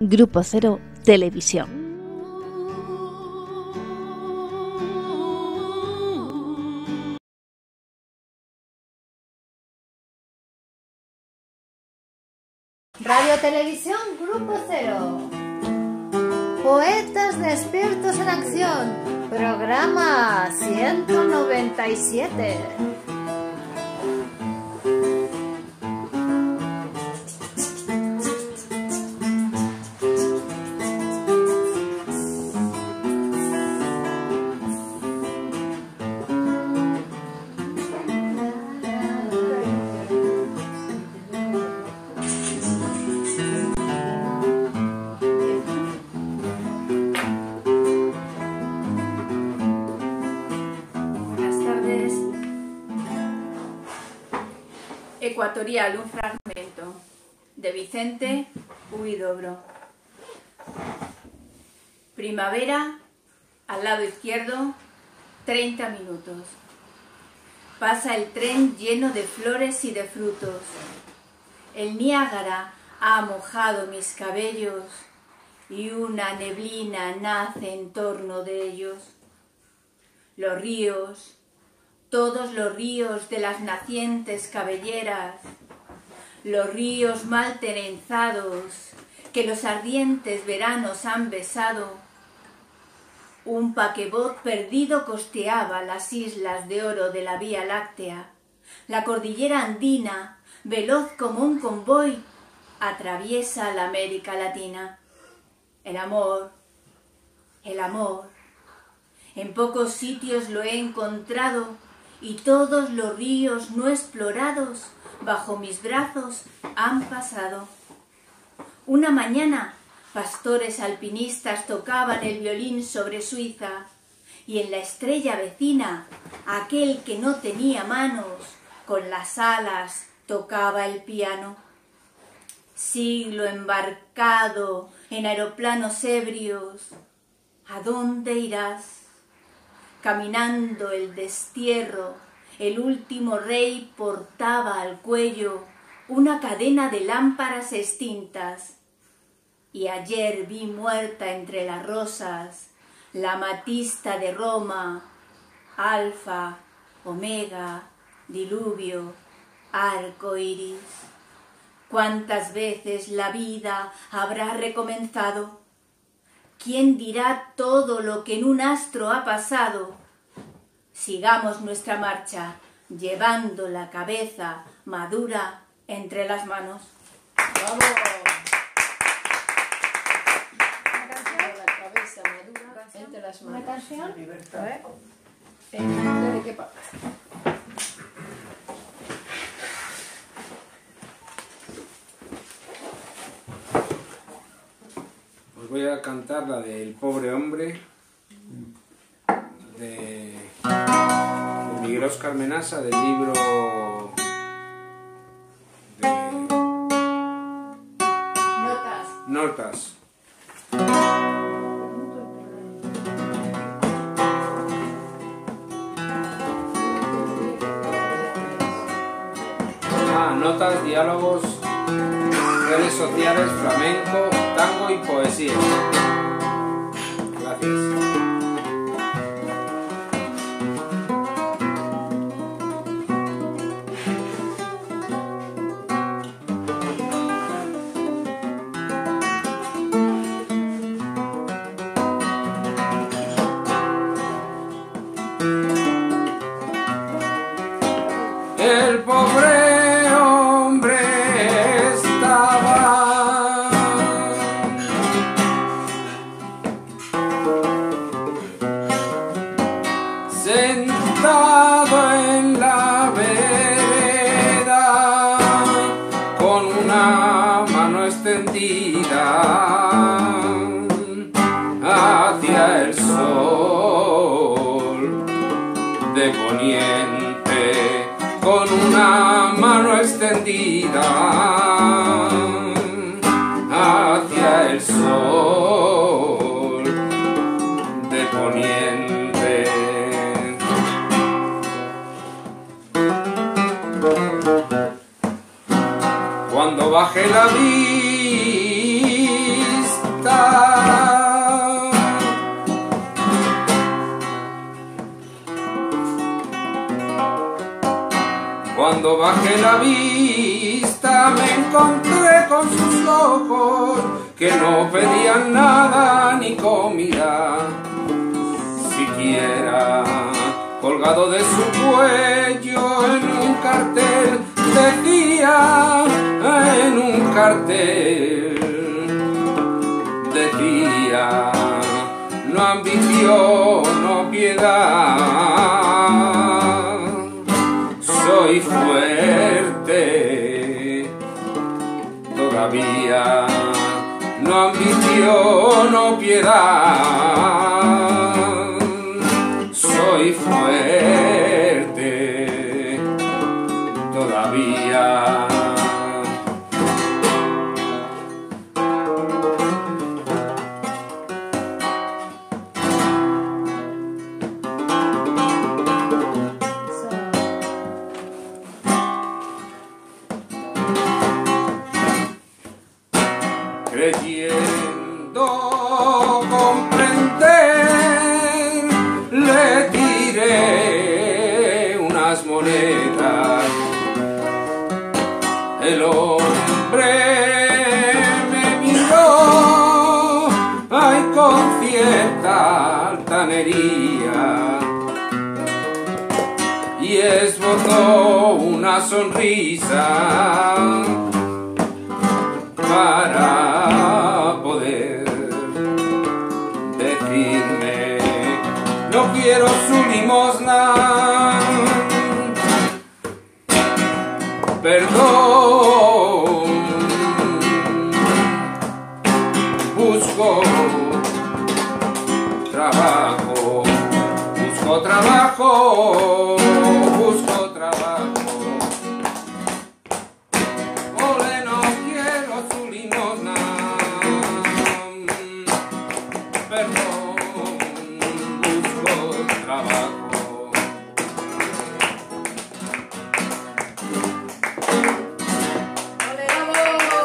Grupo Cero Televisión. Radio Televisión Grupo Cero. Poetas despiertos en acción. Programa 197. Ecuatorial, un fragmento, de Vicente Huidobro. Primavera, al lado izquierdo, 30 minutos. Pasa el tren lleno de flores y de frutos. El Niágara ha mojado mis cabellos y una neblina nace en torno de ellos. Los ríos, todos los ríos de las nacientes cabelleras, los ríos mal trenzados que los ardientes veranos han besado. Un paquebot perdido costeaba las islas de oro de la Vía Láctea. La cordillera andina, veloz como un convoy, atraviesa la América Latina. El amor, en pocos sitios lo he encontrado, y todos los ríos no explorados bajo mis brazos han pasado. Una mañana, pastores alpinistas tocaban el violín sobre Suiza, y en la estrella vecina, aquel que no tenía manos, con las alas tocaba el piano. Siglo embarcado en aeroplanos ebrios, ¿a dónde irás? Caminando el destierro, el último rey portaba al cuello una cadena de lámparas extintas. Y ayer vi muerta entre las rosas la amatista de Roma, alfa, omega, diluvio, arco iris. ¿Cuántas veces la vida habrá recomenzado? ¿Quién dirá todo lo que en un astro ha pasado? Sigamos nuestra marcha, llevando la cabeza madura entre las manos. ¡Vamos! La cabeza madura entre las manos. ¿Una canción? A ver. ¿De qué parte? Voy a cantar la del pobre hombre de Miguel Óscar Menasa, del libro de Notas. Notas, diálogos, redes sociales, flamenco, tango y poesía. Gracias. El pobre hombre estaba sentado en la vereda con una mano extendida hacia el sol de poniente, con una mano extendida hacia el sol de poniente. Cuando baje la vista en la vista me encontré con sus ojos que no pedían nada ni comida siquiera. Colgado de su cuello en un cartel decía, en un cartel decía, no ambición, no piedad, soy fuerte todavía, no ambición, no piedad, soy fuerte todavía. Creyendo comprender, le tiré unas monedas. El hombre me miró, ay, con cierta altanería, y esbozó una sonrisa para poder decirme, no quiero su limosna, perdón, busco trabajo, busco trabajo, busco trabajo. Ole, no quiero su limosna, perdón, busco trabajo. ¡Ole, bravo!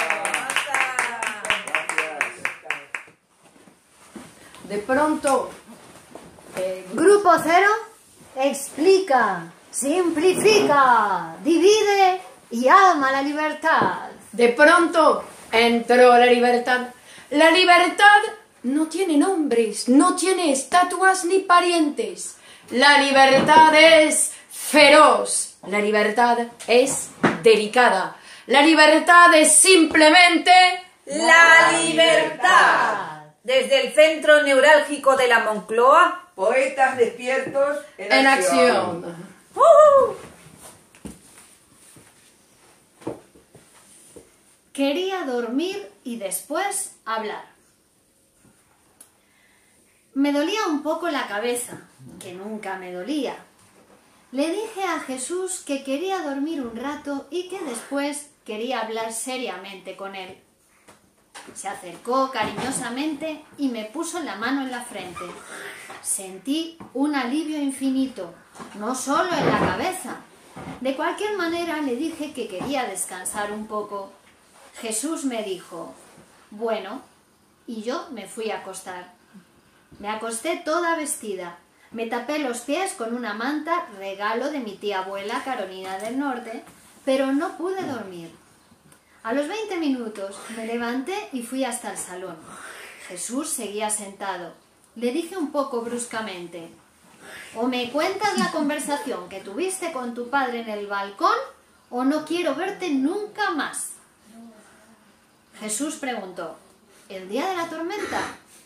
De pronto, Grupo Cero explica, simplifica, divide y ama la libertad. de pronto entró la libertad. La libertad no tiene nombres, no tiene estatuas ni parientes. La libertad es feroz. La libertad es delicada. La libertad es simplemente La libertad. Desde el centro neurálgico de la Moncloa, Poetas despiertos en acción. Quería dormir y después hablar. Me dolía un poco la cabeza, que nunca me dolía. Le dije a Jesús que quería dormir un rato y que después quería hablar seriamente con él. Se acercó cariñosamente y me puso la mano en la frente. Sentí un alivio infinito, no solo en la cabeza. De cualquier manera le dije que quería descansar un poco. Jesús me dijo, bueno, y yo me fui a acostar. Me acosté toda vestida. Me tapé los pies con una manta, regalo de mi tía abuela Carolina del Norte, pero no pude dormir. A los 20 minutos me levanté y fui hasta el salón. Jesús seguía sentado. Le dije un poco bruscamente, o me cuentas la conversación que tuviste con tu padre en el balcón, o no quiero verte nunca más. Jesús preguntó, ¿el día de la tormenta?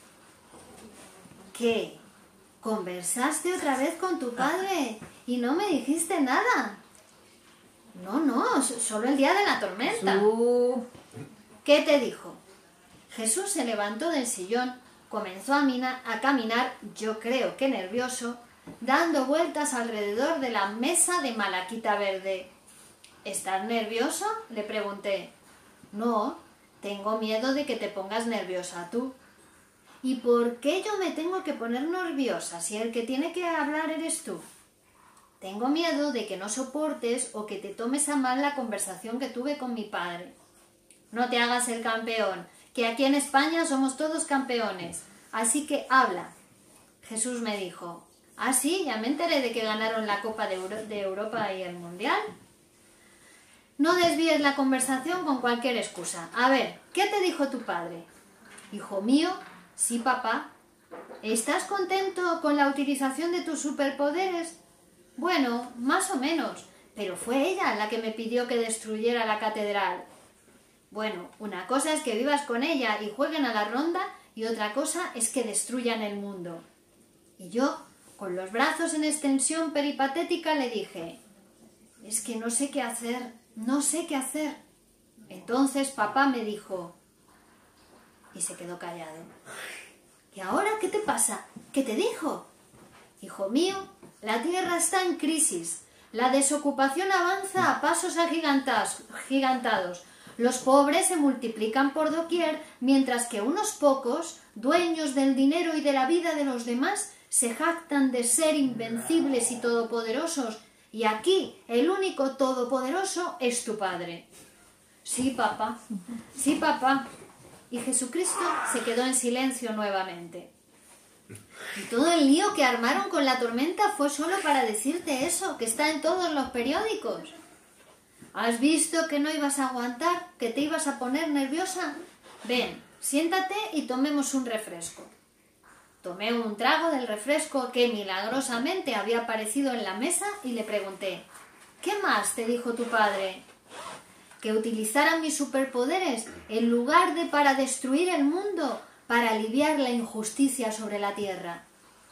¿Qué? ¿Conversaste otra vez con tu padre y no me dijiste nada? No, solo el día de la tormenta. ¿Qué te dijo? Jesús se levantó del sillón, comenzó a caminar, yo creo que nervioso, dando vueltas alrededor de la mesa de malaquita verde. ¿Estás nervioso?, le pregunté. No, tengo miedo de que te pongas nerviosa tú. ¿Y por qué yo me tengo que poner nerviosa si el que tiene que hablar eres tú? Tengo miedo de que no soportes o que te tomes a mal la conversación que tuve con mi padre. No te hagas el campeón, que aquí en España somos todos campeones, así que habla. Jesús me dijo, ¿ah sí? Ya me enteré de que ganaron la Copa de Europa y el Mundial. No desvíes la conversación con cualquier excusa. A ver, ¿qué te dijo tu padre? Hijo mío, sí, papá. ¿Estás contento con la utilización de tus superpoderes? Bueno, más o menos, pero fue ella la que me pidió que destruyera la catedral. Bueno, una cosa es que vivas con ella y jueguen a la ronda y otra cosa es que destruyan el mundo. Y yo, con los brazos en extensión peripatética, le dije, es que no sé qué hacer, no sé qué hacer. Entonces papá me dijo, y se quedó callado. ¿Y ahora qué te pasa? ¿Qué te dijo? Hijo mío, la tierra está en crisis. La desocupación avanza a pasos agigantados. Los pobres se multiplican por doquier, mientras que unos pocos, dueños del dinero y de la vida de los demás, se jactan de ser invencibles y todopoderosos. Y aquí el único todopoderoso es tu Padre. Sí, papá. Sí, papá. Y Jesucristo se quedó en silencio nuevamente. Y todo el lío que armaron con la tormenta fue solo para decirte eso, que está en todos los periódicos. ¿Has visto que no ibas a aguantar, que te ibas a poner nerviosa? Ven, siéntate y tomemos un refresco. Tomé un trago del refresco que milagrosamente había aparecido en la mesa y le pregunté, ¿qué más te dijo tu padre? Que utilizara mis superpoderes en lugar de para destruir el mundo, para aliviar la injusticia sobre la tierra.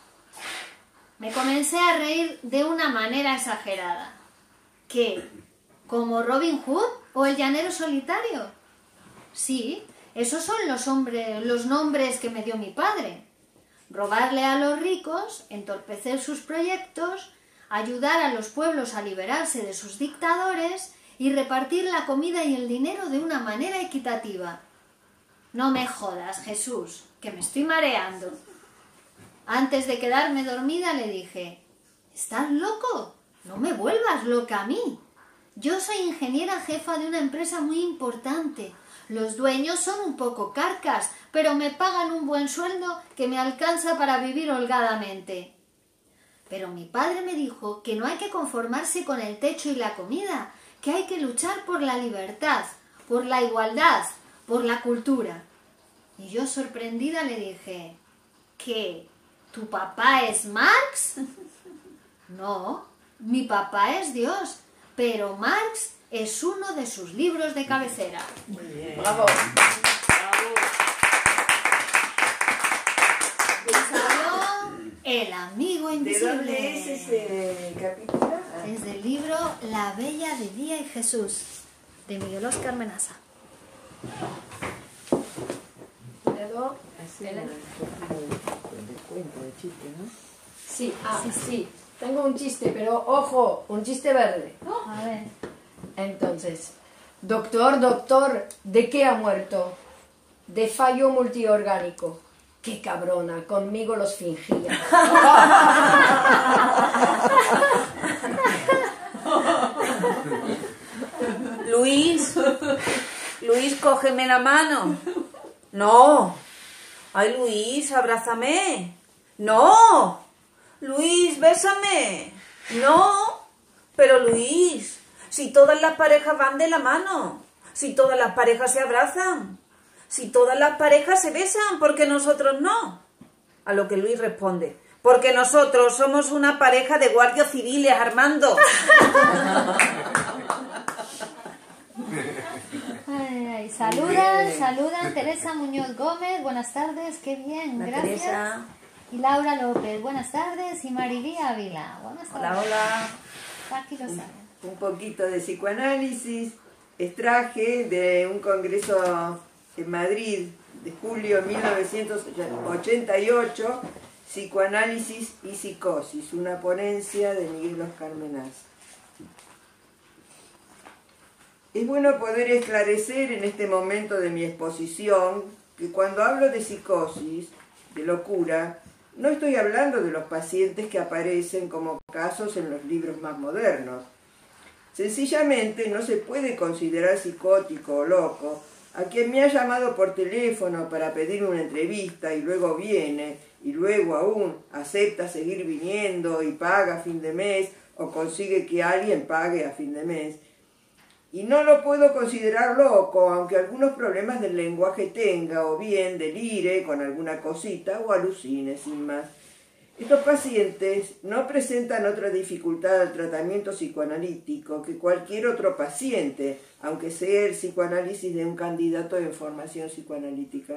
Me comencé a reír de una manera exagerada. ¿Qué? ¿Como Robin Hood o el llanero solitario? Sí, esos son los nombres que me dio mi padre. Robarle a los ricos, entorpecer sus proyectos, ayudar a los pueblos a liberarse de sus dictadores y repartir la comida y el dinero de una manera equitativa. No me jodas, Jesús, que me estoy mareando. Antes de quedarme dormida le dije, ¿estás loco? No me vuelvas loca a mí. Yo soy ingeniera jefa de una empresa muy importante. Los dueños son un poco carcas, pero me pagan un buen sueldo que me alcanza para vivir holgadamente. Pero mi padre me dijo que no hay que conformarse con el techo y la comida, que hay que luchar por la libertad, por la igualdad, por la cultura. Y yo sorprendida le dije, ¿qué? ¿Tu papá es Marx? No, mi papá es Dios, pero Marx es uno de sus libros de cabecera. Muy bien. Bravo. El amigo ¿De invisible. dónde es ese capítulo? Es del libro La Bella de Día y Jesús, de Miguel Óscar Menaza. ¿Puedo? Así Elena. de cuento, de chiste, ¿no? Sí, sí. Tengo un chiste, pero ojo, un chiste verde. A ver. Entonces, doctor, ¿de qué ha muerto? De fallo multiorgánico. ¡Qué cabrona! Conmigo los fingía. Luis, cógeme la mano. No. Ay, Luis, abrázame. No. Luis, bésame. No. Pero Luis, si todas las parejas van de la mano, si todas las parejas se abrazan, si todas las parejas se besan, ¿por qué nosotros no? A lo que Luis responde, porque nosotros somos una pareja de guardias civiles, Armando. Ay, saludan Teresa Muñoz Gómez, buenas tardes, qué bien, La gracias. Teresa. Y Laura López, buenas tardes, y Maribí Ávila, buenas tardes. Hola, hola. Aquí lo saben. Un poquito de psicoanálisis. Extraje de un congreso en Madrid de julio de 1988, Psicoanálisis y Psicosis, una ponencia de Miguel Óscar Menaza. Es bueno poder esclarecer en este momento de mi exposición que cuando hablo de psicosis, de locura, no estoy hablando de los pacientes que aparecen como casos en los libros más modernos. Sencillamente no se puede considerar psicótico o loco a quien me ha llamado por teléfono para pedir una entrevista y luego viene y luego aún acepta seguir viniendo y paga a fin de mes o consigue que alguien pague a fin de mes. y no lo puedo considerar loco, aunque algunos problemas del lenguaje tenga, o bien delire con alguna cosita o alucine sin más. Estos pacientes no presentan otra dificultad al tratamiento psicoanalítico que cualquier otro paciente, aunque sea el psicoanálisis de un candidato en formación psicoanalítica.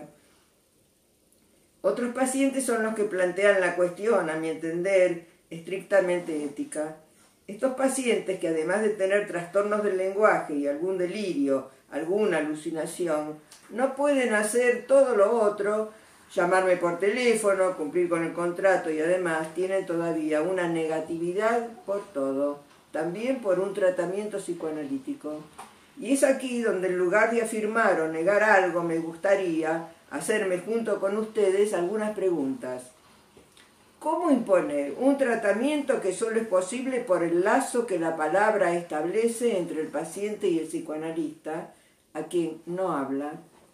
Otros pacientes son los que plantean la cuestión, a mi entender, estrictamente ética. Estos pacientes que además de tener trastornos del lenguaje y algún delirio, alguna alucinación, no pueden hacer todo lo otro, llamarme por teléfono, cumplir con el contrato y además tienen todavía una negatividad por todo, también por un tratamiento psicoanalítico. Y es aquí donde en lugar de afirmar o negar algo me gustaría hacerme junto con ustedes algunas preguntas. ¿Cómo imponer un tratamiento que solo es posible por el lazo que la palabra establece entre el paciente y el psicoanalista, a quien no habla?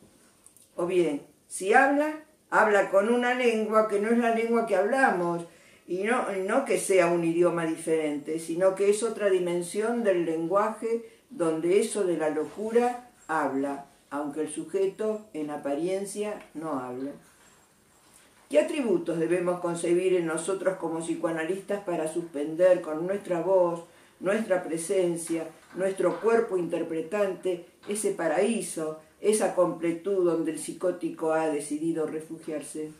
O bien, si habla, habla con una lengua que no es la lengua que hablamos, y no que sea un idioma diferente, sino que es otra dimensión del lenguaje donde eso de la locura habla, aunque el sujeto en apariencia no habla. ¿Qué atributos debemos concebir en nosotros como psicoanalistas para suspender con nuestra voz, nuestra presencia, nuestro cuerpo interpretante, ese paraíso, esa completud donde el psicótico ha decidido refugiarse?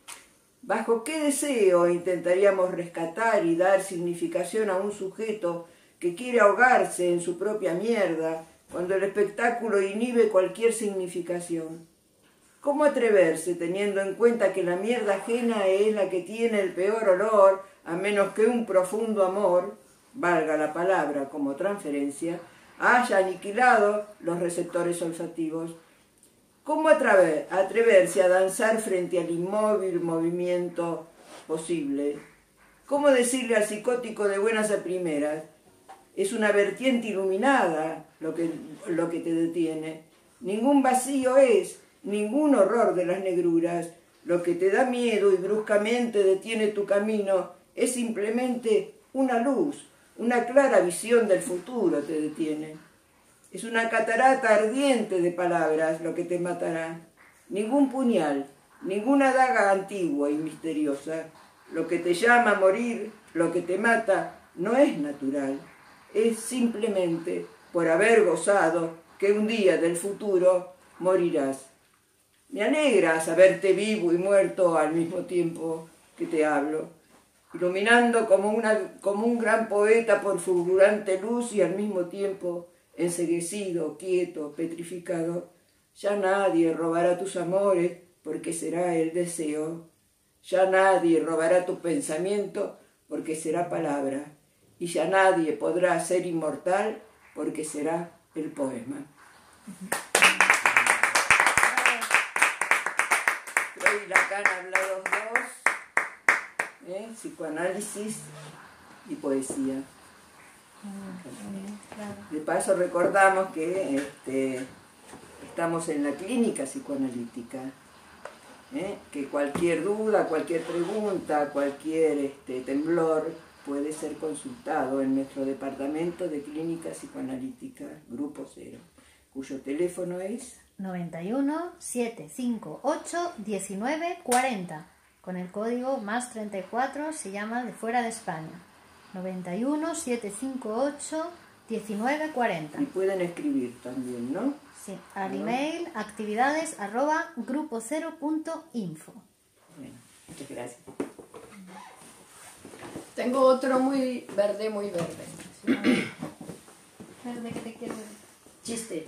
¿Bajo qué deseo intentaríamos rescatar y dar significación a un sujeto que quiere ahogarse en su propia mierda cuando el espectáculo inhibe cualquier significación? ¿Cómo atreverse, teniendo en cuenta que la mierda ajena es la que tiene el peor olor, a menos que un profundo amor, valga la palabra como transferencia, haya aniquilado los receptores olfativos? ¿Cómo atreverse a danzar frente al inmóvil movimiento posible? ¿Cómo decirle al psicótico de buenas a primeras: es una vertiente iluminada lo que te detiene? Ningún vacío es, ningún horror de las negruras. Lo que te da miedo y bruscamente detiene tu camino es simplemente una luz, una clara visión del futuro te detiene. Es una catarata ardiente de palabras lo que te matará. Ningún puñal, ninguna daga antigua y misteriosa. Lo que te llama a morir, lo que te mata, no es natural. Es simplemente por haber gozado que un día del futuro morirás. Me alegra saberte vivo y muerto al mismo tiempo que te hablo, iluminando como un gran poeta por fulgurante luz y al mismo tiempo enceguecido, quieto, petrificado. Ya nadie robará tus amores porque será el deseo. Ya nadie robará tu pensamiento porque será palabra. Y ya nadie podrá ser inmortal porque será el poema. Freud y Lacan hablaron dos, psicoanálisis y poesía. De paso recordamos que estamos en la clínica psicoanalítica, que cualquier duda, cualquier pregunta, cualquier temblor puede ser consultado en nuestro departamento de clínica psicoanalítica, Grupo 0, cuyo teléfono es 91 758 19 40, con el código más 34 si llama de fuera de España. 91 758 19 40. Y pueden escribir también, ¿no? Sí, al email actividades@grupo0.info. Bueno, muchas gracias. Tengo otro muy verde, muy verde. ¿Verde que te quiero ver? Chiste.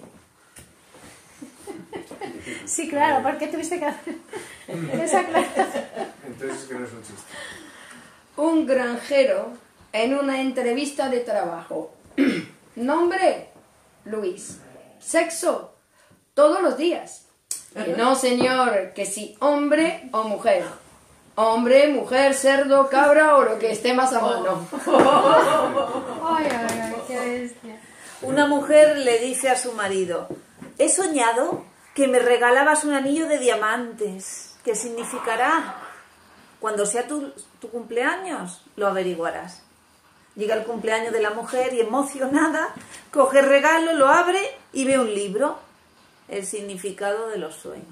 Sí, claro, ¿por qué tuviste que hacer esa clase? Entonces es que no es un chiste. Un granjero en una entrevista de trabajo. Nombre: Luis. Sexo: todos los días. Que no, señor, que si hombre o mujer. Hombre, mujer, cerdo, cabra o lo que esté más a mano. Ay, ay, ay, qué bestia. Una mujer le dice a su marido: he soñado que me regalabas un anillo de diamantes. ¿Qué significará? Cuando sea tu cumpleaños, lo averiguarás. Llega el cumpleaños de la mujer y emocionada coge el regalo, lo abre y ve un libro, El significado de los sueños.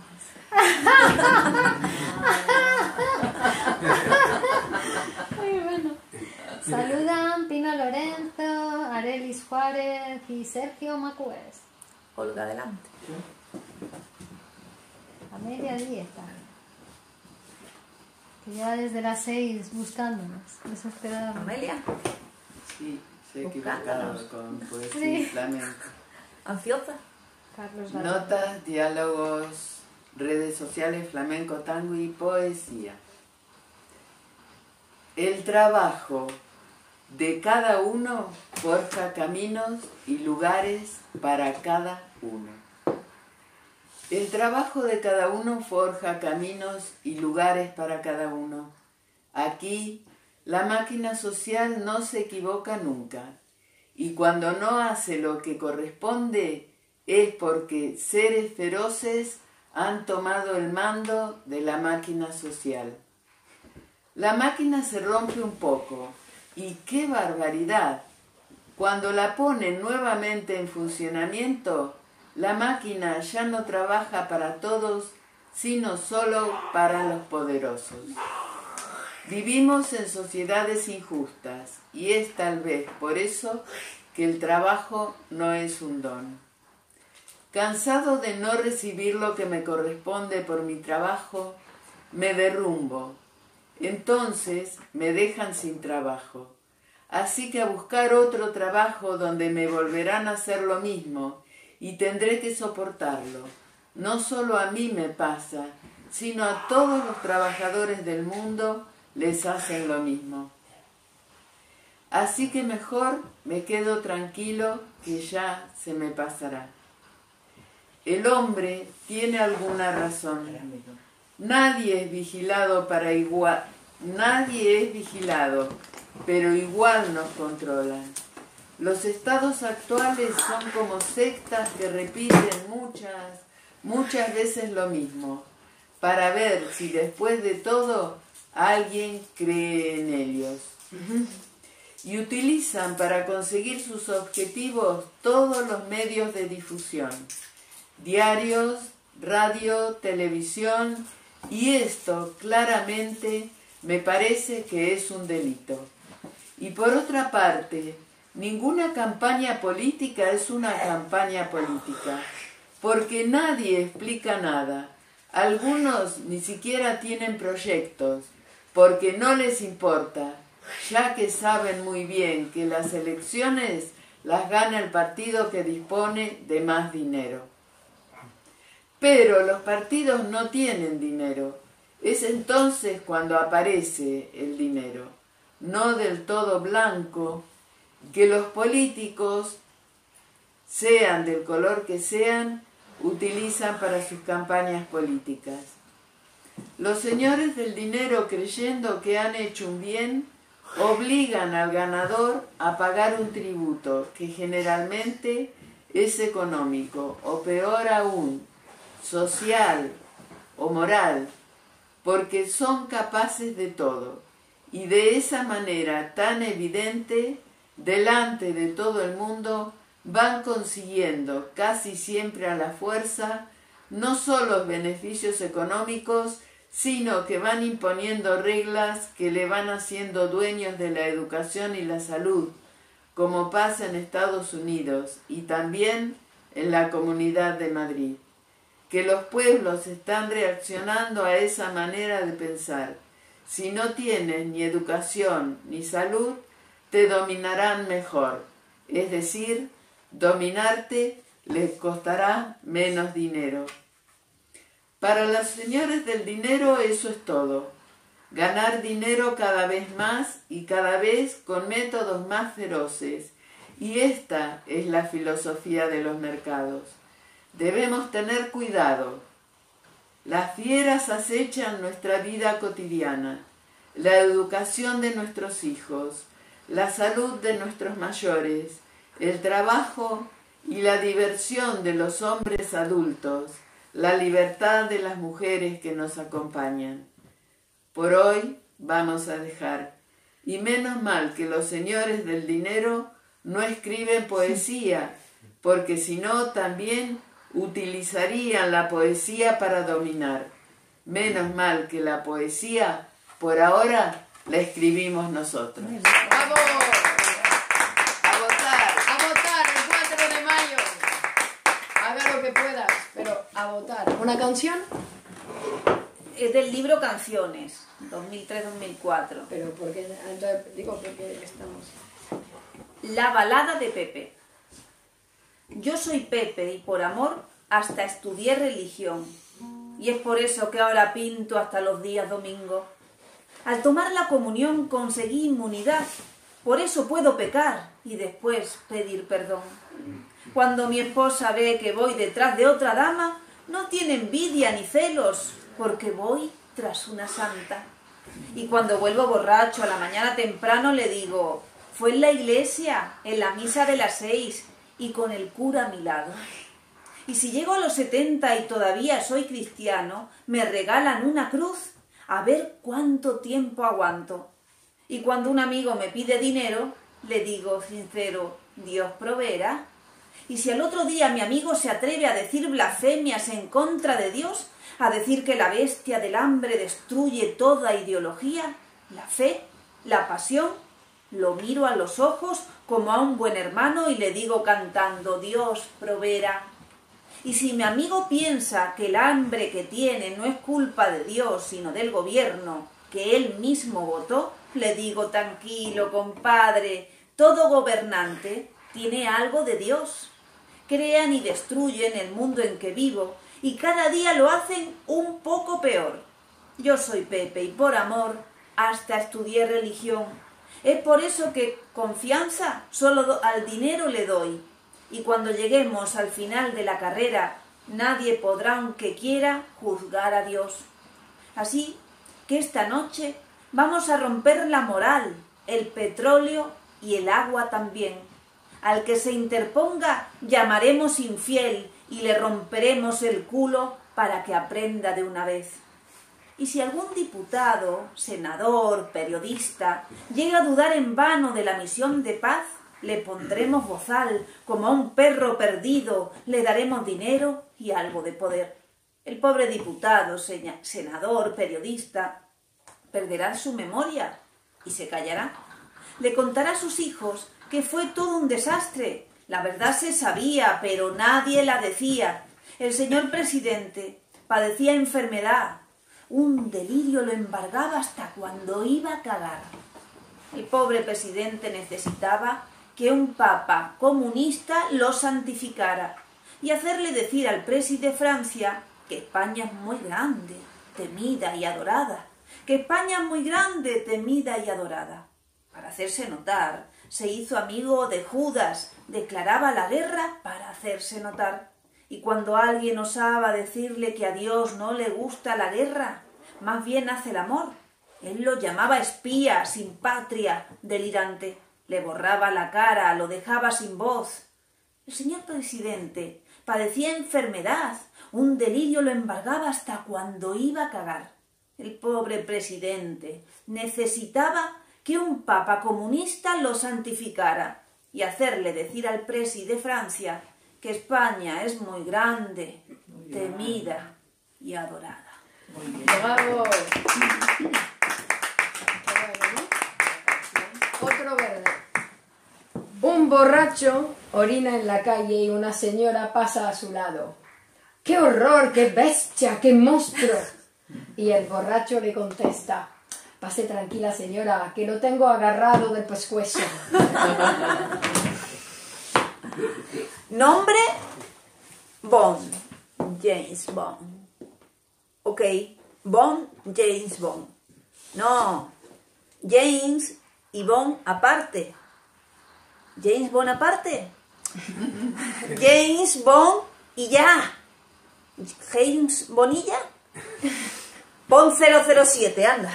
Muy bueno. Saludan Pino Lorenzo, Arelis Juárez y Sergio Macués. Olga, adelante. Amelia Díez también. Que lleva desde las 6 buscándonos, desesperadamente. Amelia, Sí, se Buscándonos. equivocado con poesía Sí. flamenca. ansiosa. Carlos Gallego. Notas, diálogos, redes sociales, flamenco, tango y poesía. El trabajo de cada uno forja caminos y lugares para cada uno. El trabajo de cada uno forja caminos y lugares para cada uno. Aquí, la máquina social no se equivoca nunca, y cuando no hace lo que corresponde es porque seres feroces han tomado el mando de la máquina social. La máquina se rompe un poco, y ¡qué barbaridad! Cuando la ponen nuevamente en funcionamiento, la máquina ya no trabaja para todos, sino solo para los poderosos. Vivimos en sociedades injustas, y es tal vez por eso que el trabajo no es un don. Cansado de no recibir lo que me corresponde por mi trabajo, me derrumbo. Entonces me dejan sin trabajo. Así que a buscar otro trabajo donde me volverán a hacer lo mismo y tendré que soportarlo. No solo a mí me pasa, sino a todos los trabajadores del mundo les hacen lo mismo. Así que mejor me quedo tranquilo que ya se me pasará. El hombre tiene alguna razón. Nadie es vigilado pero igual nos controlan. Los estados actuales son como sectas que repiten muchas veces lo mismo, para ver si después de todo alguien cree en ellos. Y utilizan para conseguir sus objetivos todos los medios de difusión, diarios, radio, televisión, y esto claramente me parece que es un delito. Y por otra parte, ninguna campaña política es una campaña política, porque nadie explica nada. Algunos ni siquiera tienen proyectos, porque no les importa, ya que saben muy bien que las elecciones las gana el partido que dispone de más dinero. Pero los partidos no tienen dinero. Es entonces cuando aparece el dinero, no del todo blanco, que los políticos, sean del color que sean, utilizan para sus campañas políticas. Los señores del dinero, creyendo que han hecho un bien, obligan al ganador a pagar un tributo que generalmente es económico, o peor aún, social o moral, porque son capaces de todo, y de esa manera tan evidente, delante de todo el mundo, van consiguiendo casi siempre a la fuerza no solo beneficios económicos, sino que van imponiendo reglas que le van haciendo dueños de la educación y la salud, como pasa en Estados Unidos y también en la Comunidad de Madrid. Que los pueblos están reaccionando a esa manera de pensar. Si no tienes ni educación ni salud, te dominarán mejor. Es decir, dominarte les costará menos dinero. Para los señores del dinero eso es todo. Ganar dinero cada vez más y cada vez con métodos más feroces. Y esta es la filosofía de los mercados. Debemos tener cuidado. Las fieras acechan nuestra vida cotidiana, la educación de nuestros hijos, la salud de nuestros mayores, el trabajo y la diversión de los hombres adultos, la libertad de las mujeres que nos acompañan. Por hoy vamos a dejar. Y menos mal que los señores del dinero no escriben poesía, porque si no también utilizarían la poesía para dominar. Menos mal que la poesía, por ahora, la escribimos nosotros. ¡Bravo! ¡A votar! A votar el 4 de mayo. Haga lo que puedas, pero a votar. ¿Una canción? Es del libro Canciones, 2003-2004. Pero porque, entonces, digo porque estamos... La balada de Pepe. Yo soy Pepe y por amor hasta estudié religión. Y es por eso que ahora pinto hasta los días domingos. Al tomar la comunión conseguí inmunidad. Por eso puedo pecar y después pedir perdón. Cuando mi esposa ve que voy detrás de otra dama, no tiene envidia ni celos, porque voy tras una santa. Y cuando vuelvo borracho a la mañana temprano le digo, fue en la iglesia, en la misa de las 6 y con el cura a mi lado. Y si llego a los 70 y todavía soy cristiano, me regalan una cruz, a ver cuánto tiempo aguanto. Y cuando un amigo me pide dinero, le digo sincero, Dios proveerá. Y si al otro día mi amigo se atreve a decir blasfemias en contra de Dios, a decir que la bestia del hambre destruye toda ideología, la fe, la pasión, lo miro a los ojos como a un buen hermano y le digo cantando, Dios proveerá. Y si mi amigo piensa que el hambre que tiene no es culpa de Dios, sino del gobierno que él mismo votó, le digo, tranquilo, compadre, todo gobernante tiene algo de Dios. Crean y destruyen el mundo en que vivo y cada día lo hacen un poco peor. Yo soy Pepe y por amor hasta estudié religión. Es por eso que confianza solo al dinero le doy. Y cuando lleguemos al final de la carrera, nadie podrá, aunque quiera, juzgar a Dios. Así que esta noche vamos a romper la moral, el petróleo y el agua también. Al que se interponga llamaremos infiel y le romperemos el culo para que aprenda de una vez. Y si algún diputado, senador, periodista llega a dudar en vano de la misión de paz, le pondremos bozal, como a un perro perdido, le daremos dinero y algo de poder. El pobre diputado, senador, periodista, perderá su memoria y se callará. Le contará a sus hijos que fue todo un desastre. La verdad se sabía, pero nadie la decía. El señor presidente padecía enfermedad. Un delirio lo embargaba hasta cuando iba a cagar. El pobre presidente necesitaba que un papa comunista lo santificara y hacerle decir al presidente de Francia que España es muy grande, temida y adorada, que España es muy grande, temida y adorada. Para hacerse notar, se hizo amigo de Judas, declaraba la guerra para hacerse notar. Y cuando alguien osaba decirle que a Dios no le gusta la guerra, más bien hace el amor, él lo llamaba espía, sin patria, delirante. Le borraba la cara, lo dejaba sin voz. El señor presidente padecía enfermedad, un delirio lo embargaba hasta cuando iba a cagar. El pobre presidente necesitaba que un papa comunista lo santificara y hacerle decir al presidente de Francia que España es muy grande, temida y adorada. ¡Bravo! Otro verde. Un borracho orina en la calle y una señora pasa a su lado. ¡Qué horror! ¡Qué bestia! ¡Qué monstruo! Y el borracho le contesta, pase tranquila señora, que lo tengo agarrado del pescuezo. Nombre, Bond, James Bond. Ok, Bond, James Bond. No, James y Bond aparte. James Bond aparte. James Bond y ya. James Bonilla. Bond 007, anda.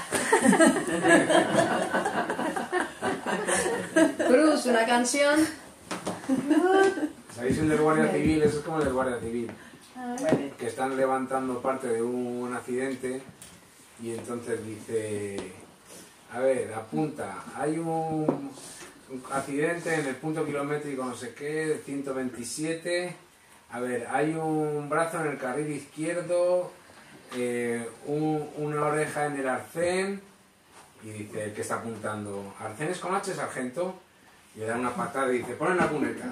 Cruz, una canción. ¿Sabéis el del Guardia Civil? Eso es como el del Guardia Civil. Que están levantando parte de un accidente y entonces dice A ver, apunta. Hay un accidente en el punto kilométrico no sé qué, 127. A ver, hay un brazo en el carril izquierdo, una oreja en el arcén. Y dice el que está apuntando, ¿arcén es con H, sargento? Y le da una patada y dice, ponen la cuneta.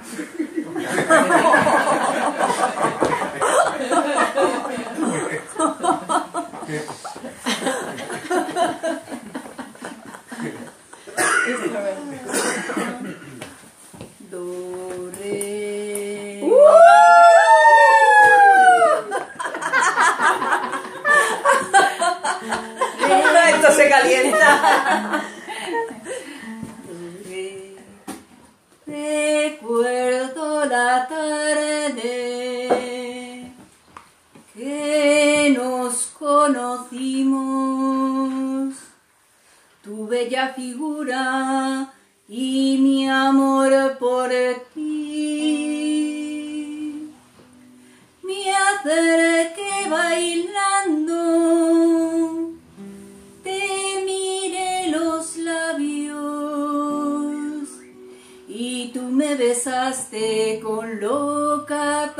Do, re. Esto se calienta. Recuerdo la tarde que nos conocimos, tu bella figura y mi amor por ti. Me acerqué bailando, te miré los labios y tú me besaste con loca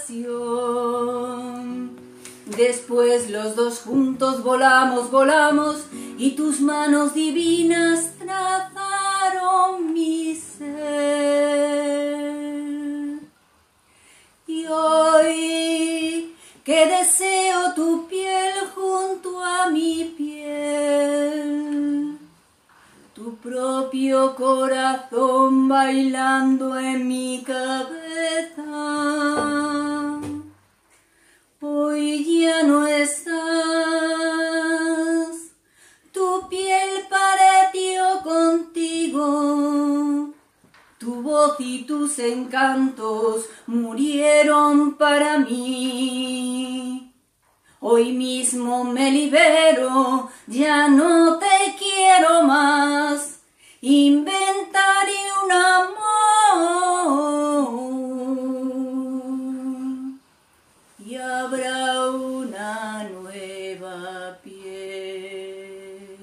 pasión. Después los dos juntos volamos, volamos y tus manos divinas trazaron mi ser. Y hoy que deseo tu piel junto a mi piel, tu propio corazón bailando en mi cabeza, hoy ya no estás, tu piel partió contigo, tu voz y tus encantos murieron para mí. Hoy mismo me libero, ya no te quiero más, inventaré un amor y habrá una nueva piel.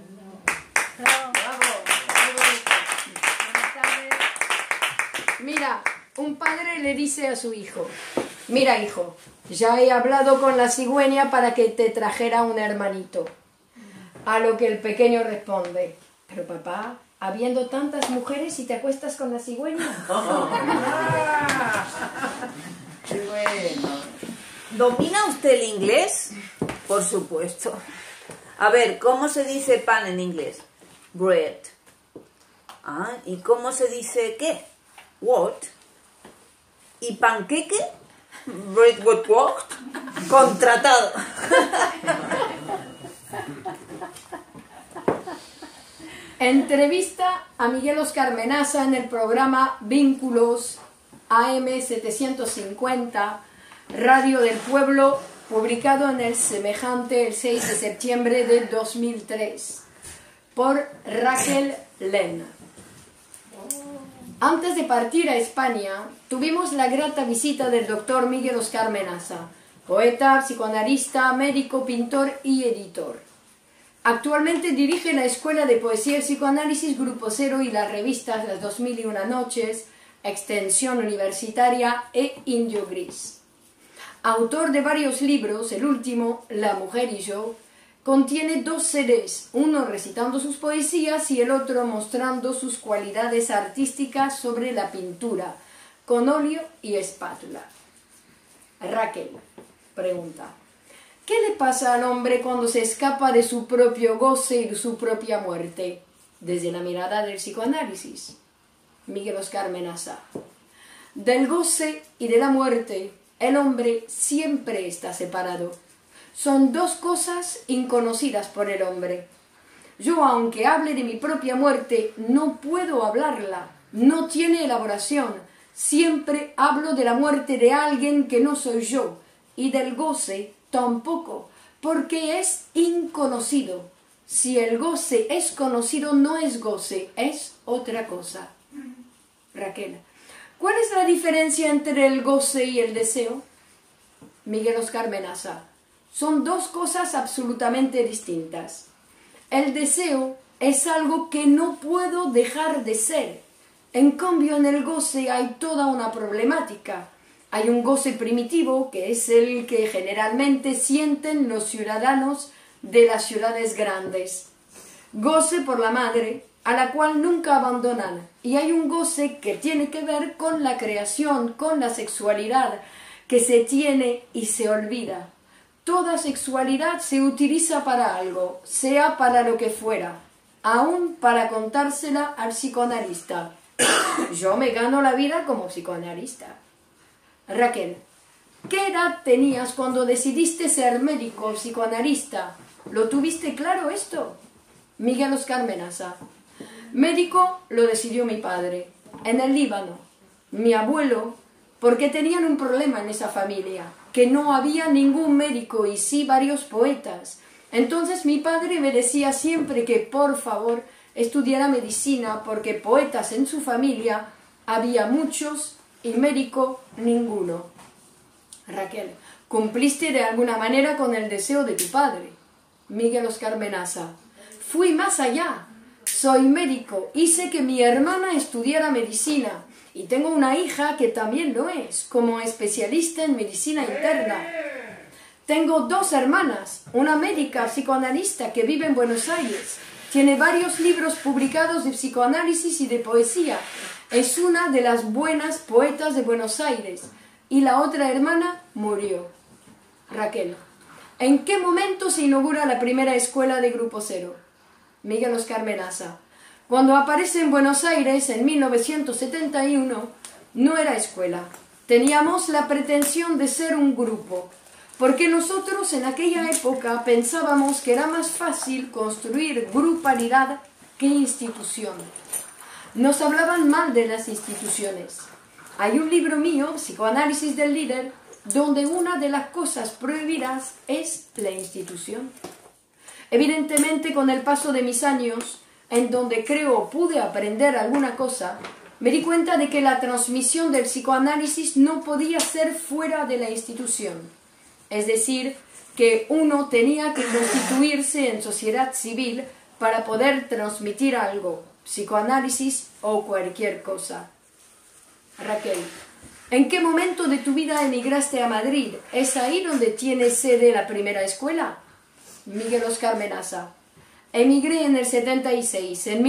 Mira, un padre le dice a su hijo, mira hijo, ya he hablado con la cigüeña para que te trajera un hermanito. A lo que el pequeño responde, pero papá, habiendo tantas mujeres y te acuestas con la cigüeña. Qué bueno. ¿Domina usted el inglés? Por supuesto. A ver, ¿cómo se dice pan en inglés? Bread. Ah, ¿y cómo se dice qué? What? ¿Y panqueque? Bread with what? Contratado. Entrevista a Miguel Oscar Menaza en el programa Vínculos AM 750, Radio del Pueblo, publicado en el semejante el 6 de septiembre de 2003, por Raquel Len. Antes de partir a España, tuvimos la grata visita del doctor Miguel Oscar Menaza, poeta, psicoanalista, médico, pintor y editor. Actualmente dirige la Escuela de Poesía y Psicoanálisis Grupo Cero y las revistas Las 2001 Noches, Extensión Universitaria e Indio Gris. Autor de varios libros, el último, La Mujer y Yo, contiene 2 CDs, uno recitando sus poesías y el otro mostrando sus cualidades artísticas sobre la pintura, con óleo y espátula. Raquel pregunta, ¿qué le pasa al hombre cuando se escapa de su propio goce y de su propia muerte? Desde la mirada del psicoanálisis. Miguel Oscar Menaza. Del goce y de la muerte, el hombre siempre está separado. Son 2 cosas inconocidas por el hombre. Yo, aunque hable de mi propia muerte, no puedo hablarla. No tiene elaboración. Siempre hablo de la muerte de alguien que no soy yo. Y del goce tampoco, porque es inconocido. Si el goce es conocido, no es goce, es otra cosa. Raquel, ¿cuál es la diferencia entre el goce y el deseo? Miguel Oscar Menaza. Son 2 cosas absolutamente distintas. El deseo es algo que no puedo dejar de ser. En cambio, en el goce hay toda una problemática. Hay un goce primitivo, que es el que generalmente sienten los ciudadanos de las ciudades grandes. Goce por la madre, a la cual nunca abandonan. Y hay un goce que tiene que ver con la creación, con la sexualidad, que se tiene y se olvida. Toda sexualidad se utiliza para algo, sea para lo que fuera, aún para contársela al psicoanalista. Yo me gano la vida como psicoanalista. Raquel, ¿qué edad tenías cuando decidiste ser médico o psicoanalista? ¿Lo tuviste claro esto? Miguel Oscar Menaza. Médico lo decidió mi padre, en el Líbano. Mi abuelo, porque tenían un problema en esa familia, que no había ningún médico y sí varios poetas. Entonces mi padre me decía siempre que por favor estudiara medicina, porque poetas en su familia había muchos y médico ninguno. Raquel, ¿cumpliste de alguna manera con el deseo de tu padre? Miguel Oscar Menaza. Fui más allá. Soy médico, hice que mi hermana estudiara medicina y tengo una hija que también lo es, como especialista en medicina interna. Tengo 2 hermanas, una médica psicoanalista que vive en Buenos Aires, tiene varios libros publicados de psicoanálisis y de poesía, es una de las buenas poetas de Buenos Aires, y la otra hermana murió. Raquel, ¿en qué momento se inaugura la primera escuela de Grupo Cero? Miguel Oscar Menaza. Cuando aparece en Buenos Aires en 1971, no era escuela. Teníamos la pretensión de ser un grupo, porque nosotros en aquella época pensábamos que era más fácil construir grupalidad que institución. Nos hablaban mal de las instituciones. Hay un libro mío, Psicoanálisis del líder, donde una de las cosas prohibidas es la institución. Evidentemente, con el paso de mis años, en donde creo pude aprender alguna cosa, me di cuenta de que la transmisión del psicoanálisis no podía ser fuera de la institución. Es decir, que uno tenía que constituirse en sociedad civil para poder transmitir algo, psicoanálisis o cualquier cosa. Raquel, ¿en qué momento de tu vida emigraste a Madrid? ¿Es ahí donde tiene sede la primera escuela? Miguel Oscar Menaza. Emigré en el 76, en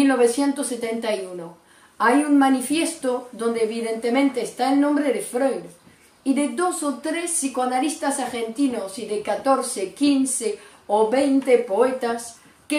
1971. Hay un manifiesto donde evidentemente está el nombre de Freud y de 2 o 3 psicoanalistas argentinos y de 14, 15 o 20 poetas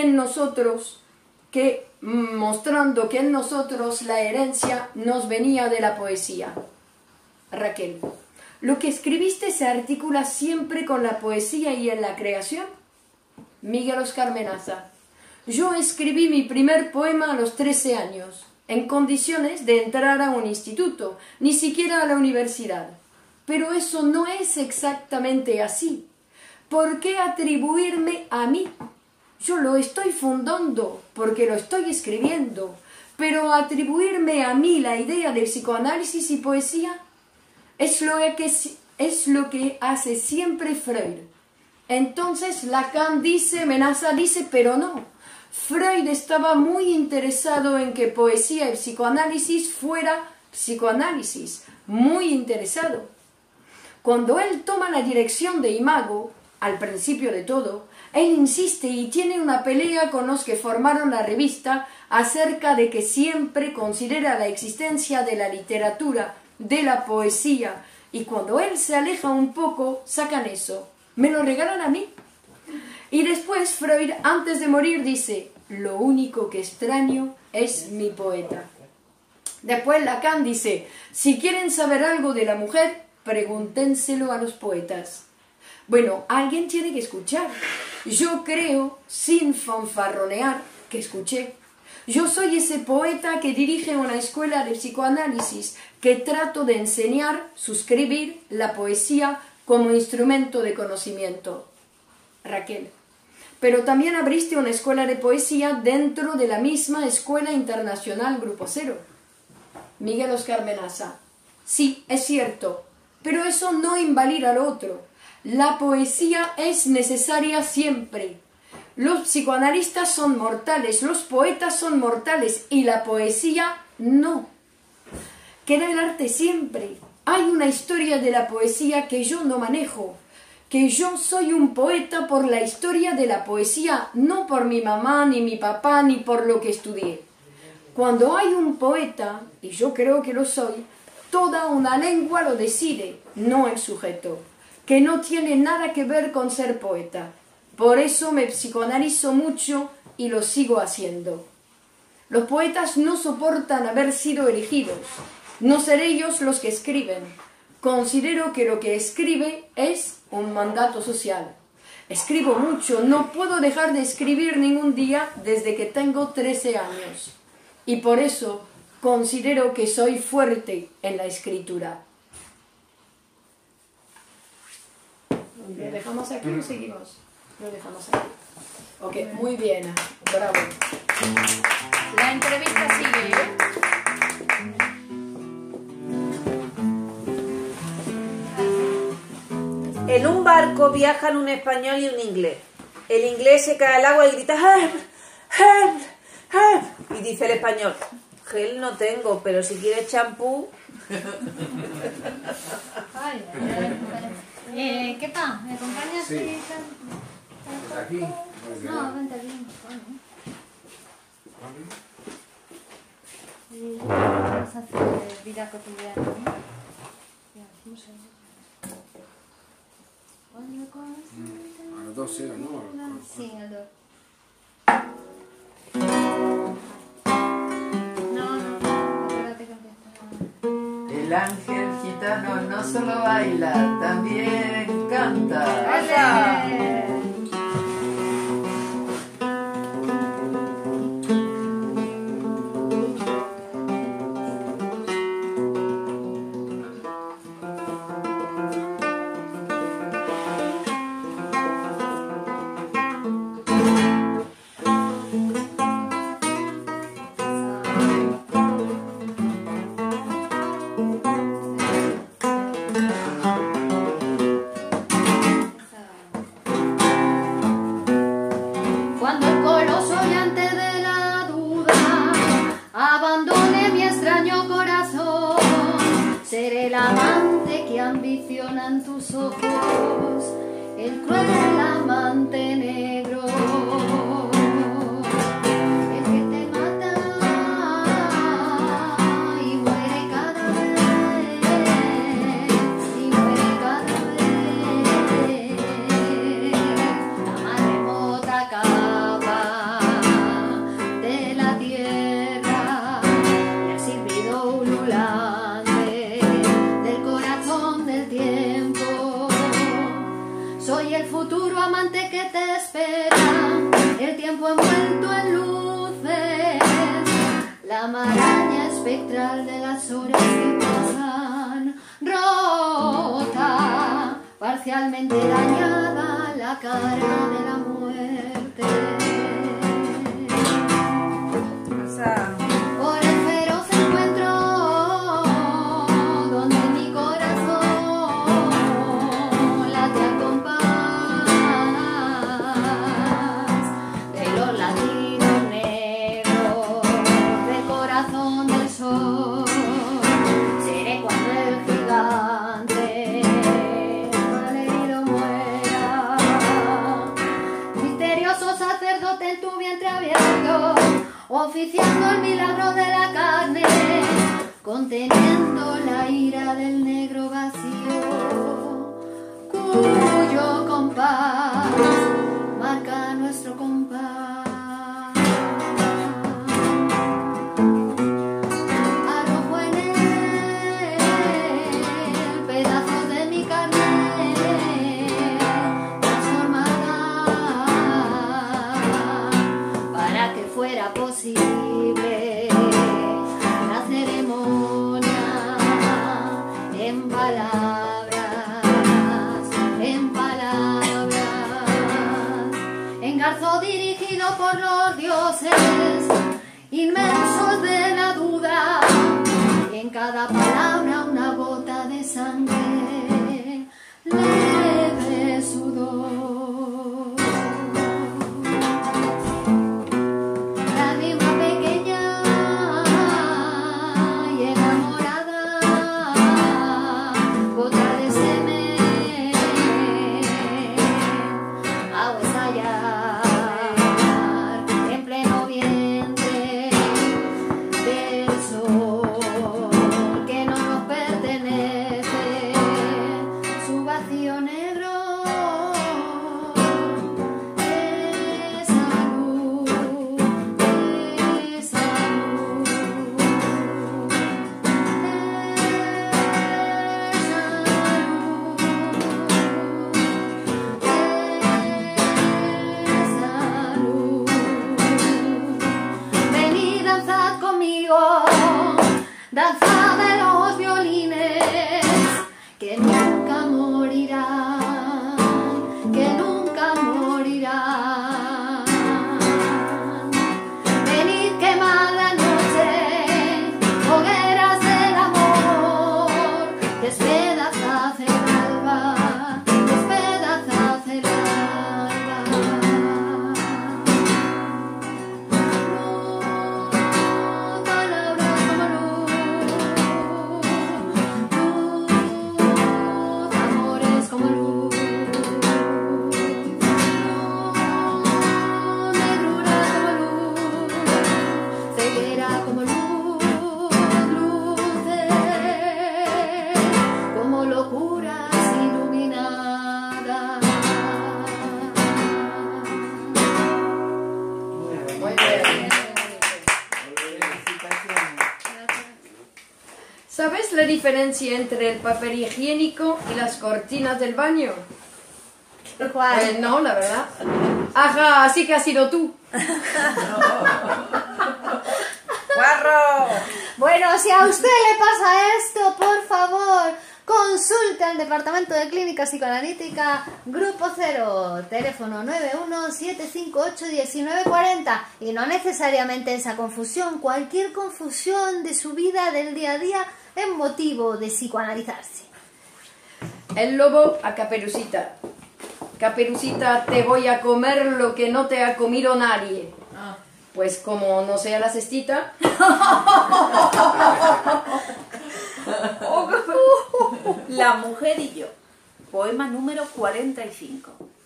mostrando que en nosotros la herencia nos venía de la poesía. Raquel, ¿lo que escribiste se articula siempre con la poesía y en la creación? Miguel Oscar Menaza. Yo escribí mi primer poema a los 13 años, en condiciones de entrar a un instituto, ni siquiera a la universidad. Pero eso no es exactamente así. ¿Por qué atribuirme a mí? Yo lo estoy fundando porque lo estoy escribiendo, pero atribuirme a mí la idea de psicoanálisis y poesía es lo que hace siempre Freud. Entonces Lacan dice, Menaza dice, pero no. Freud estaba muy interesado en que poesía y psicoanálisis fuera psicoanálisis, muy interesado. Cuando él toma la dirección de Imago, al principio de todo, él insiste y tiene una pelea con los que formaron la revista acerca de que siempre considera la existencia de la literatura, de la poesía, y cuando él se aleja un poco, sacan eso. ¿Me lo regalan a mí? Y después Freud, antes de morir, dice, lo único que extraño es mi poeta. Después Lacan dice, si quieren saber algo de la mujer, pregúntenselo a los poetas. Bueno, alguien tiene que escuchar. Yo creo, sin fanfarronear, que escuché. Yo soy ese poeta que dirige una escuela de psicoanálisis, que trato de enseñar, suscribir la poesía como instrumento de conocimiento. Raquel, pero también abriste una escuela de poesía dentro de la misma Escuela Internacional Grupo Cero. Miguel Oscar Menaza. Sí, es cierto, pero eso no invalida lo otro. La poesía es necesaria siempre. Los psicoanalistas son mortales, los poetas son mortales y la poesía no. Que en el arte siempre hay una historia de la poesía que yo no manejo, que yo soy un poeta por la historia de la poesía, no por mi mamá, ni mi papá, ni por lo que estudié. Cuando hay un poeta, y yo creo que lo soy, toda una lengua lo decide, no el sujeto, que no tiene nada que ver con ser poeta. Por eso me psicoanalizo mucho y lo sigo haciendo. Los poetas no soportan haber sido elegidos, no ser ellos los que escriben. Considero que lo que escribe es un mandato social. Escribo mucho, no puedo dejar de escribir ningún día desde que tengo 13 años. Y por eso considero que soy fuerte en la escritura. ¿Lo dejamos aquí o seguimos? Lo dejamos aquí. Ok, muy bien, bravo. La entrevista sigue, ¿eh? En un barco viajan un español y un inglés. El inglés se cae al agua y grita "help, help, help". Y dice el español: gel no tengo, pero si quieres champú. ¿Qué tal? ¿Me acompañas? Sí. ¿Aquí? No, vente bien. Y vamos a hacer vida cotidiana, ¿no? Un segundo. A los 2 era, ¿no? Sí, el 2. No, acuérdate que empieza. El ángel gitano no solo baila, también canta. ¡Vaya! Cuando el coloso llante de la duda abandone mi extraño corazón, seré el amante que ambicionan tus ojos, el cruel amante negro, el que te mata y muere cada vez, y muere cada vez. La más remota capa de la tierra le ha servido ululante del corazón del tiempo. Soy el futuro amante que te espera, el tiempo envuelto en luces, la maraña espectral de las horas que pasan, rota, parcialmente dañada la cara de la muerte. Por el feroz encuentro donde mi corazón late al compás de los latidos negros del corazón del sol. Seré cuando el gigante malherido muera, misterioso sacerdote en tu vientre abierto, oficiando el milagro de la carne, conteniendo la ira del negro vacío, cuyo compás marca nuestro compás. Arrojo en él pedazos de mi carne transformada para que fuera posible la ceremonia en palabras, en garzo dirigido por los dioses inmensos de la duda, en cada palabra una gota de sangre, leve sudor. danza de los violines, que nunca morirán, que nunca morirán. Venid, quemad la noche, hogueras del amor, despedazad el alba, despedazad el alba. ¿Sabes la diferencia entre el papel higiénico y las cortinas del baño? ¿Cuál? No, la verdad. Ajá, así que has sido tú. ¡Guarro! Bueno, si a usted le pasa esto, por favor, consulte al Departamento de Clínica Psicoanalítica Grupo 0, teléfono 917581940. Y no necesariamente esa confusión, cualquier confusión de su vida del día a día es motivo de psicoanalizarse. El lobo a Caperucita. Caperucita, te voy a comer lo que no te ha comido nadie. Pues como no sea la cestita. La mujer y yo. Poema número 45.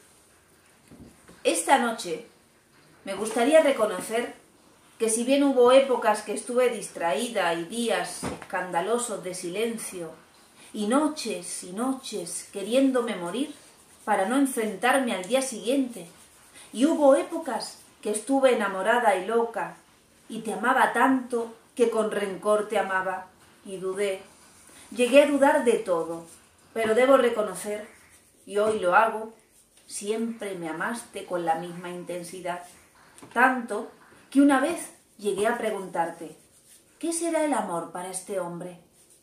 Esta noche me gustaría reconocer que si bien hubo épocas que estuve distraída y días escandalosos de silencio y noches queriéndome morir para no enfrentarme al día siguiente, y hubo épocas que estuve enamorada y loca y te amaba tanto que con rencor te amaba y dudé, llegué a dudar de todo, pero debo reconocer, y hoy lo hago, siempre me amaste con la misma intensidad, tanto que una vez llegué a preguntarte, ¿qué será el amor para este hombre?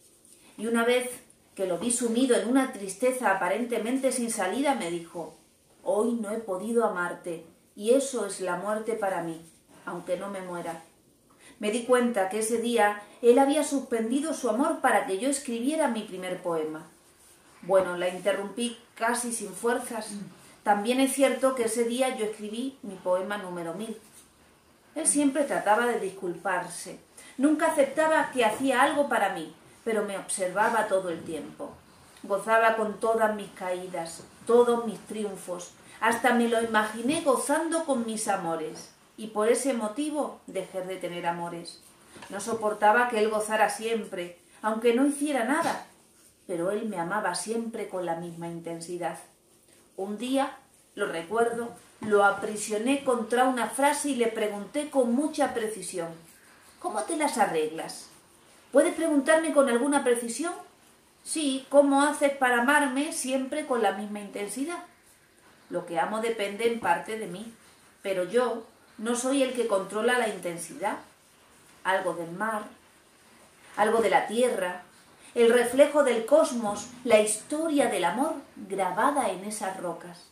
Y una vez que lo vi sumido en una tristeza aparentemente sin salida, me dijo, hoy no he podido amarte, y eso es la muerte para mí, aunque no me muera. Me di cuenta que ese día él había suspendido su amor para que yo escribiera mi primer poema. Bueno, la interrumpí casi sin fuerzas. También es cierto que ese día yo escribí mi poema número 1000. Él siempre trataba de disculparse. Nunca aceptaba que hacía algo para mí, pero me observaba todo el tiempo. Gozaba con todas mis caídas, todos mis triunfos. Hasta me lo imaginé gozando con mis amores. Y por ese motivo dejé de tener amores. No soportaba que él gozara siempre, aunque no hiciera nada. Pero él me amaba siempre con la misma intensidad. Un día, lo recuerdo, lo aprisioné contra una frase y le pregunté con mucha precisión, ¿cómo te las arreglas? ¿Puedes preguntarme con alguna precisión? Sí, ¿cómo haces para amarme siempre con la misma intensidad? Lo que amo depende en parte de mí, pero yo no soy el que controla la intensidad. Algo del mar, algo de la tierra, el reflejo del cosmos, la historia del amor grabada en esas rocas.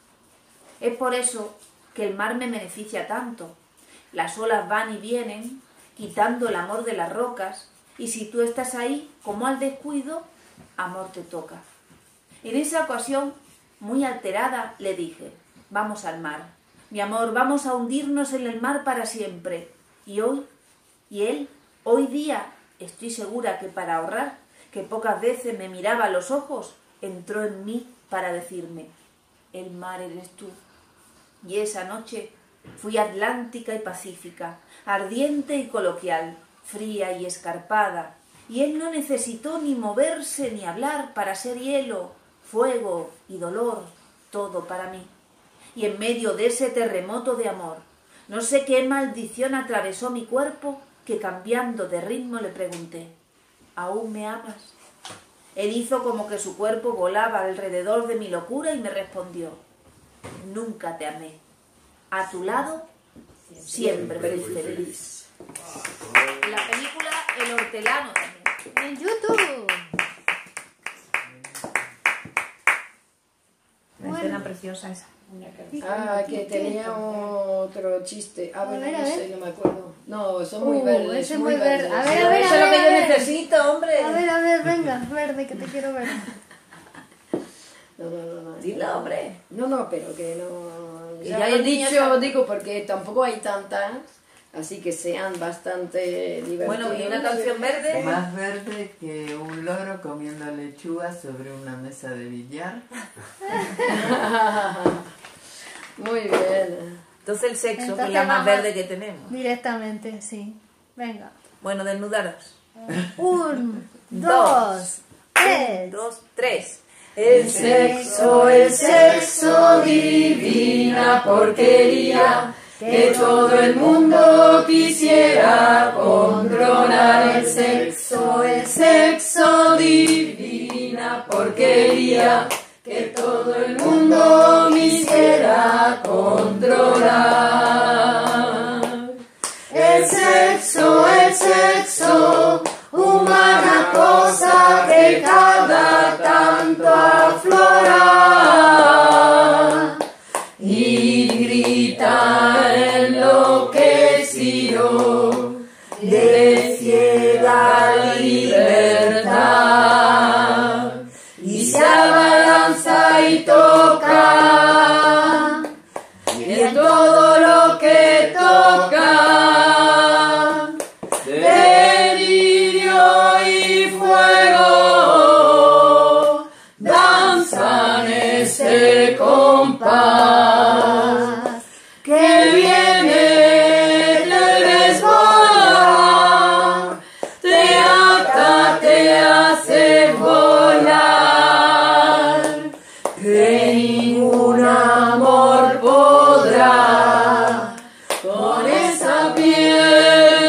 Es por eso que el mar me beneficia tanto. Las olas van y vienen, quitando el amor de las rocas, y si tú estás ahí, como al descuido, amor te toca. En esa ocasión, muy alterada, le dije, vamos al mar. Mi amor, vamos a hundirnos en el mar para siempre. Y él, hoy día, estoy segura que para ahorrar, que pocas veces me miraba a los ojos, entró en mí para decirme, el mar eres tú. Y esa noche fui atlántica y pacífica, ardiente y coloquial, fría y escarpada, y él no necesitó ni moverse ni hablar para ser hielo, fuego y dolor, todo para mí. Y en medio de ese terremoto de amor, no sé qué maldición atravesó mi cuerpo, que cambiando de ritmo le pregunté, ¿aún me amas? Él hizo como que su cuerpo volaba alrededor de mi locura y me respondió, nunca te amé. A tu lado siempre fui feliz. La película el hortelano también. En YouTube. Una escena preciosa esa. Ah, que tenía otro chiste. Ah, bueno, A ver, no a sé, ver. no me acuerdo. No, son muy verdes. ese muy verde. A ver, Eso a ver, es a lo que ver, yo a ver. necesito, hombre. A ver, venga, verde, que te quiero ver. No. Dilo, hombre. No, pero que no. Y Ya ya lo he el niño dicho, está- digo, porque tampoco hay tantas, así que sean bastante divertidas. Bueno, y una canción verde. Más verde que un loro comiendo lechuga sobre una mesa de billar. Muy bien. Entonces el sexo, que es Entonces la más vamos- verde que tenemos. Directamente, sí. Venga. Bueno, desnudaros. 1, 2, 3. 2, 3. El sexo, divina porquería, que todo el mundo quisiera controlar. El sexo, divina porquería, que todo el mundo quisiera controlar. El sexo, humana cosa que cada tanto aflora y grita enloquecido de ciega libertad y se abalanza y toca y en todo lo que toca delirio y fuego danzan ese compás que viene, te desborda, te ata, te hace volar, que ningún amor podrá con esa piel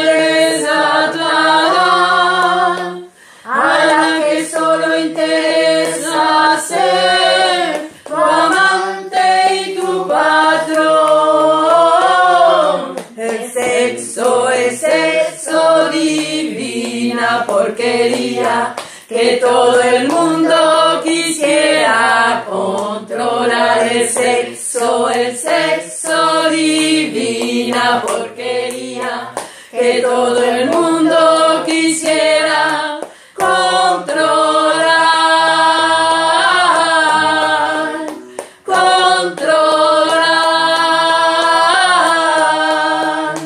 desatada a la que solo interesa ser tu amante y tu patrón. El sexo es sexo, divina porquería, que todo el mundo quisiera controlar. El sexo, divina porquería, que todo el mundo quisiera controlar, controlar,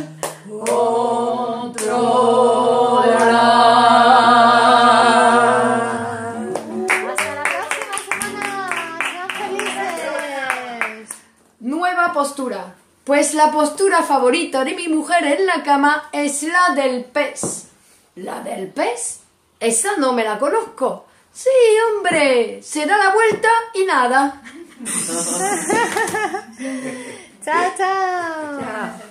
controlar. Hasta la próxima semana. Sean felices. Nueva postura. Pues la postura favorita de mi mujer en la cama es la del pez. ¿La del pez? Esa no me la conozco. Sí, hombre, se da la vuelta y nada. Chao, chao. Chao.